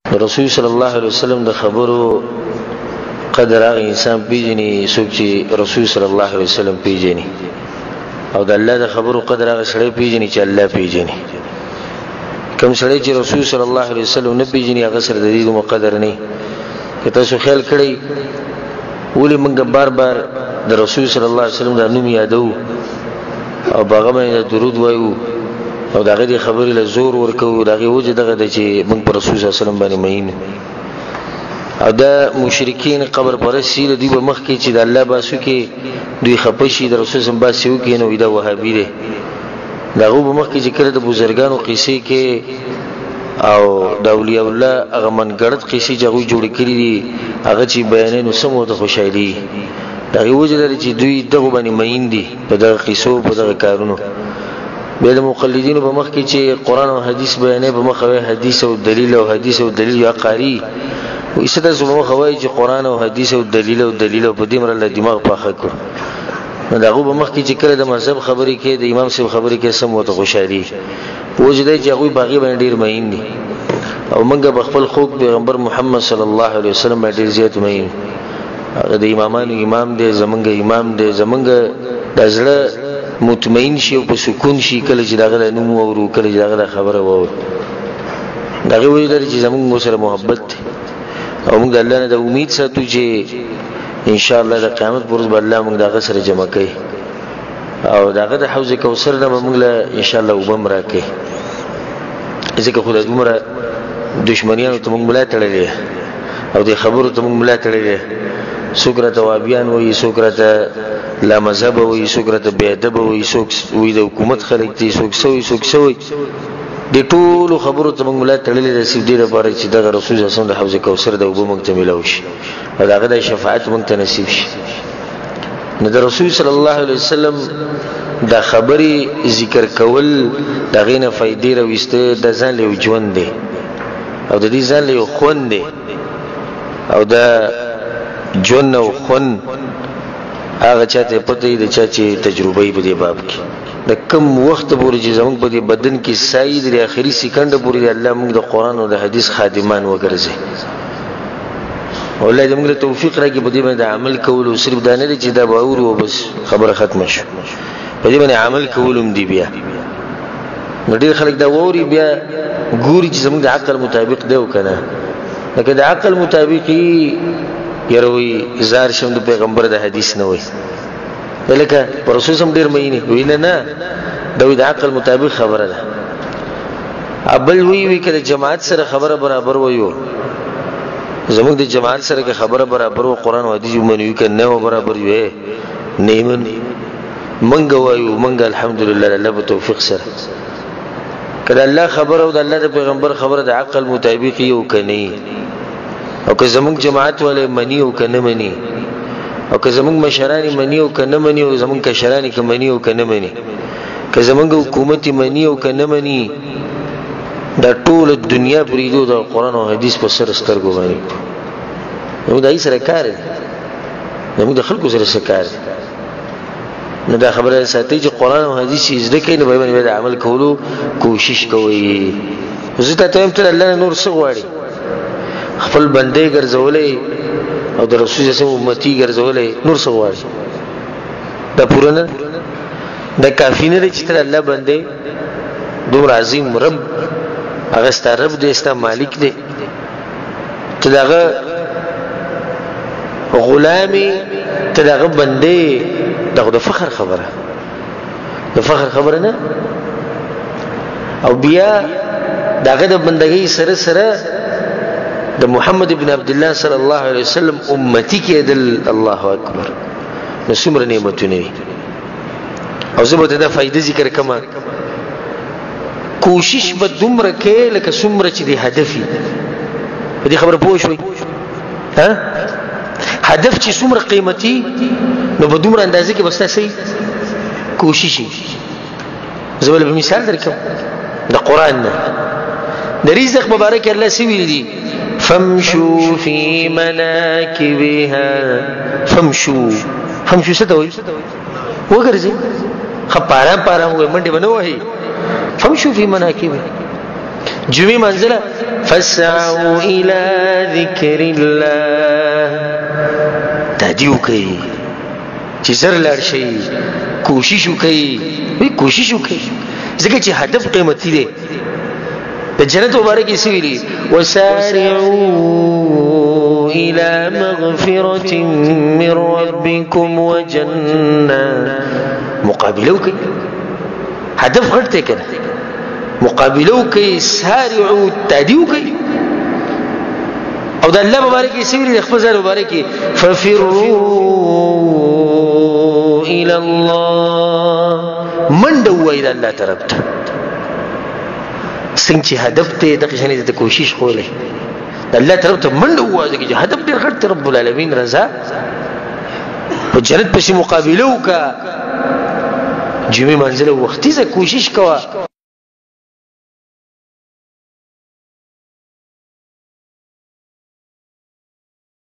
رسول صلی الله علیه وسلم د خبرو قدر هغه انسان پیژني څوک چې رسول صلی الله علیه وسلم پیژني، او د الله د خبرو قدر هغه سړی پیژني چې الله پیژني. کوم سړی چې رسول صلی الله علیه وسلم نه پیژني هغه سره د دې مقدر نه. که تاسو خیال کړئ ولې موږ بار بار د رسول صلی الله علیه وسلم د نوم یادو او باغه باندې درود وایو او دغه دې خبرې له زور ورکو، دغه وجه دغه د چې موږ پر رسول صلی الله علیه وسلم باندې مین او د مشرکین قبر پرستی دی په مخ کې چې د الله باسو کې دوی خپشي د رسول صلی الله علیه وسلم باسو کې نو دا وهابي دي. دغه په مخ کې چې کړه د بزرګانو قصې کې او د اولیاء الله هغه منګړت قصې جوړ جوړ کړی دي هغه چې بیانې نو سمو ته خوشالي دغه وجه لري چې دوی دغه باندې مین دي په دغه قصو په دغه کارونو. بیا د مقلدینو په مخ کې چې قران او حدیث بیانې په مخ وي حدیث او دلیل او حدیث او دلیل یا قاری و ایسته زموږ خوای چې قران او حدیث او دلیل او په دې مر له دماغ پاخه کړ. نو دغه په مخ کې چې کړه د مذهب خبرې کې د امام صاحب خبرې کې سم وته خوشالي وجدای چې هغه باغی باندې ډیر مین دي او موږ په خپل خوږ پیغمبر محمد صلی الله علیه وسلم باندې زیات مین. هغه د امامانو امام دی، زمونږ امام دی، زمونږ د زړه مطمئن شي او په سکون شي کله چې دغه نوم وورو، کله چې دغه خبره وورو. دغه وایي چې زمونږ سره محبت او موږ الله نه د امید ساتو چې ان شاء الله د قیامت پر ورځ به الله موږ دغه سره جمع کوي او دغه د حوض کوثر نه موږ له ان شاء الله وبم راکې. ځکه خدای عمره دشمنیانو ته موږ ملا تړلې او د خبرو ته موږ ملا تړلې. سوکرت وابیان وایي، سوکرت لا مذهب وایي، سوکرت بی ادب وایي، سوک وایي د حکومت خلک دي، سوک سوي د ټولو خبرو ته موږ ملا تړلې د سیدی لپاره چې دغه رسول صلی الله علیه وسلم د حوض کوثر د وبو موږ ته ملو شي او دغه د شفاعت موږ ته نصیب شي. نو د رسول صلی الله علیه وسلم د خبرې ذکر کول دغه نه فائدې راويسته د ځان له ژوند دی او د دې ځان له خوند دی او د جون او خون هغه چاته پته دی چې تجربه یې په دې باب کې د کم وخت پورې چې زموږ په دې بدن کې ساید د اخري سکند پورې الله موږ د قران او د حدیث خادمان وګرځي. ولله دې موږ له توفیق راکړي په دې باندې عمل کول او صرف دا نه چې دا باور او بس خبره ختمه شو، په دې باندې عمل کولم دی. بیا ډېر خلک دا ووري بیا ګوري چې زموږ د عقل مطابق دی او کنه، لکه د عقل مطابقي يروي زار شوم د پیغمبر د حدیث نه وای لکه پر رسول سم ډیر مینه ویل نه د عقل مطابق خبره ده. ابل وی کله جماعت سره خبره برابر وایو، زموږ د جماعت سره که خبره برابر و قران او حدیث ومنو کنه او برابر وي نیمن منګ وایو منګ الحمدلله الله په توفیق سره کله الله خبره او د الله د پیغمبر خبره د عقل مطابق یو کني او که زموږ جماعت ولې منی او کنه منی او که زموږ مشرانی منی او کنه منی او زموږ کشرانی که منی او کنه منی، که زموږ حکومت منی او کنه منی، دا ټول دنیا پریدو د قران او حدیث په سر سترګو باندې نو دای سره کار دی، نو د خلکو سره کار دی. نو دا خبره ساتي چې قران او حدیث زده کین به باندې عمل کولو کوشش کوي. زه ته ته الله نور څه غواړي خپل بندې ګرځولې او د رسول الله امتی ګرځولې نور څه غواړي دا پورنه د کافی نه چې تر الله بندې دومره عظیم رب هغه ستاره رب دې استا مالک دې ته دغه غلامي ته دغه بندې دغه د فخر خبره د فخر خبره نه او بیا دغه د بندګۍ سره سره د محمد ابن عبد الله صلی الله علیه وسلم امتی کې دل الله اکبر نو څومره نعمتونه او زه به دا فائدې ذکر کما کوشش به دومره کې لکه څومره چې دی هدفي په دې خبره پوه شوي ها هدف چې څومره قیمتي نو په دومره اندازې کې بس تاسو کوشش زه ول په مثال درکم د قران نه د رزق مبارک الله سوي دي فمشوا في مناكبها فمشوا ستوي وګرځي خپارا پارا وې منډه بنو وهي فمشوا في مناكبها جمعې منزله فسعوا الى ذکر الله تهدیو کوي چې زر لاړ شي کوشش وکړي ځکه چې هدف قیمتي دی د جنت مبارک یې ویلي وسارعوا الى مغفرة من ربكم وجنة مقابله وکړي هدف غټ دی کنه مقابله وکړي سارعوا تهدیو کوي او د الله مبارک یې ویلي د خپل ځای مبارک ففروا الى الله منډه وای د الله طرف ته څنګه چې هدف ته د قشنې ته کوشش کوله د الله طرف ته منډه وای چې هدف ډېر غټ رب العالمین رضا په جنت په مقابله وکړه جمعې منزله وختي ځکه کوشش کوه